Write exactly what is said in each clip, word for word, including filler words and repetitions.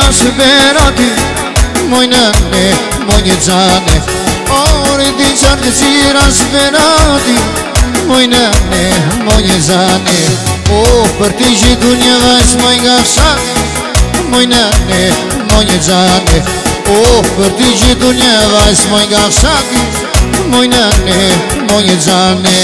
sperati Moj nane, moje dzane Ore ti qartë qira sperati Moj nane, moje dzane O, për ti gjithu një vajs moj nga shak Moj nane, moje dzane O, për ti gjithu një vajs moj nga shak Moj nane, moje dzane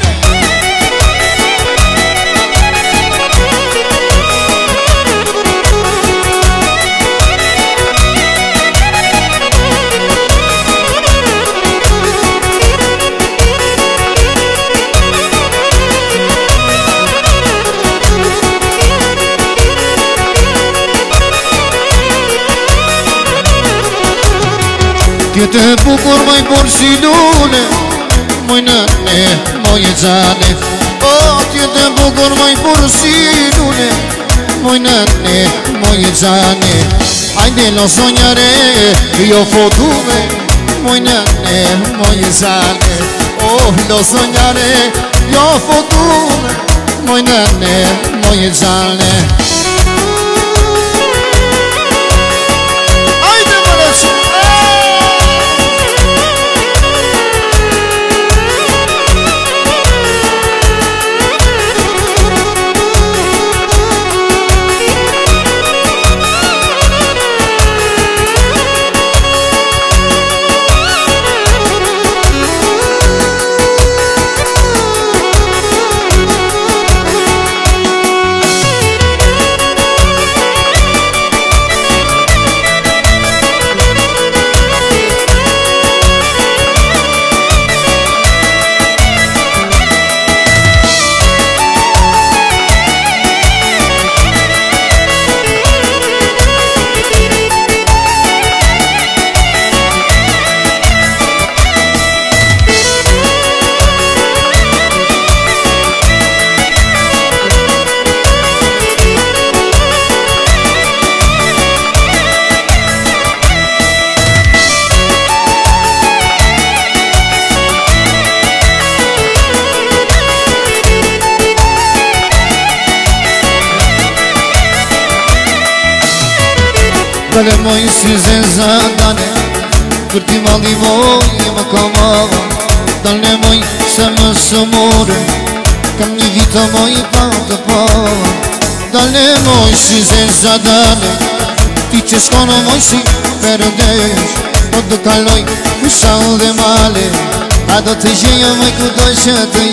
Tjetë bukur moj por si lune Moj nane, moje dzane O, tjetë bukur moj por si lune Moj nane, moje dzane Hajde lo sonjare, jo fotume Moj nane, moje dzane O, lo sonjare, jo fotume Moj nane, moje dzane Dale moj si zenza dale Kur ti mali moj më kamava Dale moj se më sëmore Kam një vita moj pa të pava Dale moj si zenza dale Ti që shkono moj si perdesh O do kaloj kushall dhe male A do të gjeja moj ku doj që të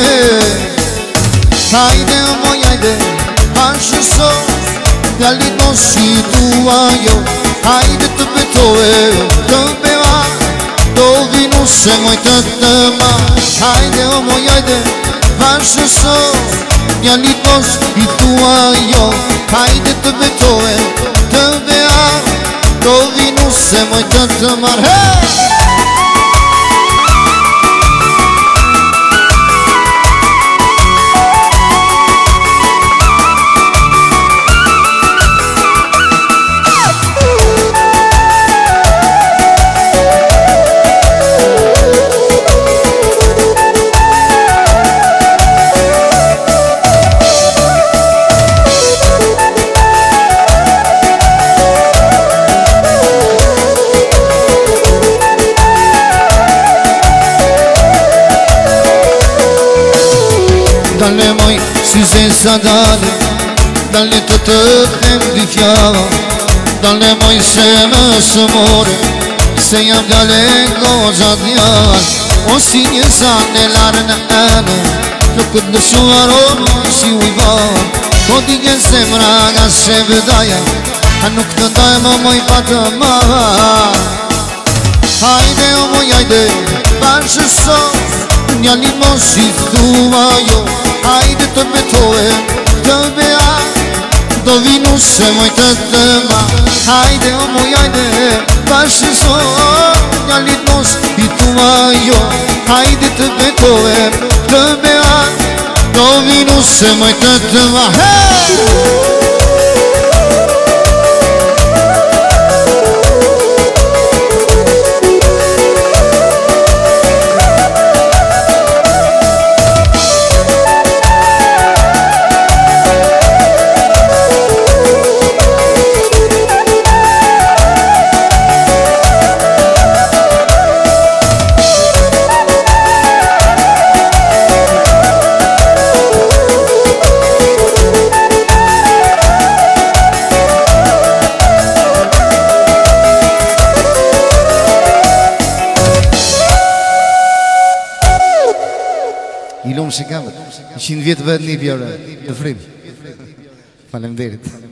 jesh Hajde o moj hajde Bashkë sot Djallit mos si tua jo Hajde të betohe Të beva Do vinu se moj të të ma Hajde o moj hajde Bashkë sot Djallit mos si tua jo Hajde të betohe Të beva Do vinu se moj të të ma Hey! Dale moj si zenza dale Dale të të them di fjalla Dale moj se më sëmore Se jam dale goza djall O si një zane larë në anë Nuk këtë dëshuar o si ujvar Po di një zemra nga se vëdaja A nuk të daj më moj pa të marr Hajde o moj hajde Bashkë sot Djallit mos si thua jo Hajde të betohe Të bea Do vinu se moj të të ma Hajde o moj hajde Bashkë sot Djallit mos si thua jo Hajde të betohe Të bea Do vinu se moj të të ma Hey! I lumë si kamët, i qinë vjetë vetë një pjore, të frimë. Falemderit.